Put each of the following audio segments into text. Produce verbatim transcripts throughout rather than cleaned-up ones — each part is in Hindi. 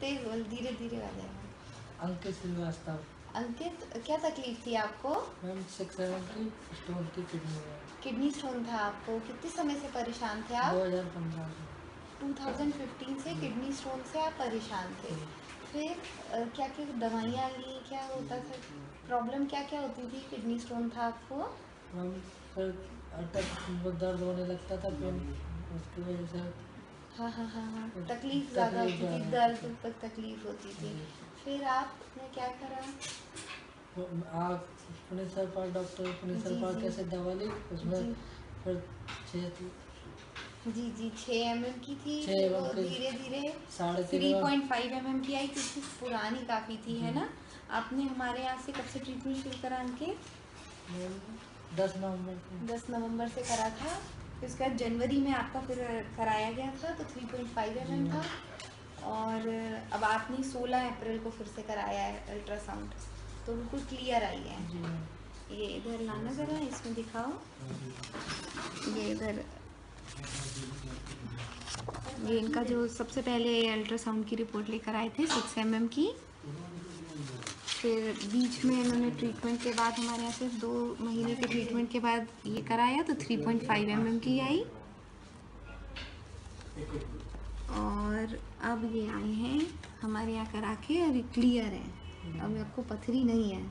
तेज बोल, धीरे धीरे आ जाएगा। अंकित श्रीवास्तव। अंकित, क्या तकलीफ थी आपको? मैम सिक्स सेवन की स्टोन थी किडनी में। किडनी स्टोन था आपको? कितने समय से परेशान थे आप? दो हज़ार पंद्रह से। दो हज़ार पंद्रह से किडनी स्टोन से आप परेशान थे। फिर आ, क्या क्या दवाइयाँ ली, क्या होता था, प्रॉब्लम क्या क्या होती थी? किडनी स्टोन था आपको? मैम फिर अटक दर्द होने लगता था, फिर उसकी वजह से हाँ हाँ हाँ हाँ तकलीफ ज़्यादा होती थी, दर्द पर तकलीफ होती थी। फिर आपने क्या करा? आप पुनेसर पाल डॉक्टर पुनेसर पाल कैसे दवा ली उसमें, फिर छः जी जी छः एम एम की थी, छः फिर वो धीरे धीरे साढ़े three point five M M की आई, क्योंकि पुरानी काफ़ी थी, है ना? आपने हमारे यहाँ से कब से ट्रीटमेंट शुरू करा अंकित? दस नवंबर दस नवंबर से करा था। फिर उसके बाद जनवरी में आपका फिर कराया गया था, तो three point five M M था। और अब आपने सोलह अप्रैल को फिर से कराया है अल्ट्रासाउंड, तो बिल्कुल क्लियर आई है। ये इधर लाना ज़रा, इसमें दिखाओ, ये इधर, ये इनका जो सबसे पहले अल्ट्रासाउंड की रिपोर्ट लेकर आए थे सिक्स एम एम की। फिर बीच में इन्होंने ट्रीटमेंट के बाद हमारे यहाँ से दो महीने के ट्रीटमेंट के बाद ये कराया, तो three point five M M की आई। और अब ये आए हैं हमारे यहाँ करा के, और क्लियर है, अब आपको पथरी नहीं है।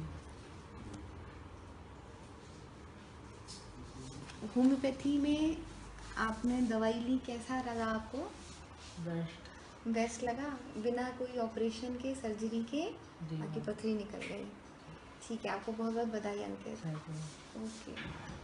होम्योपैथी में आपने दवाई ली, कैसा लगा आपको? बेस्ट बेस्ट लगा, बिना कोई ऑपरेशन के, सर्जरी के आपकी पथरी निकल गई। ठीक है, आपको बहुत बहुत बधाई अंकित। Thank you. ओके।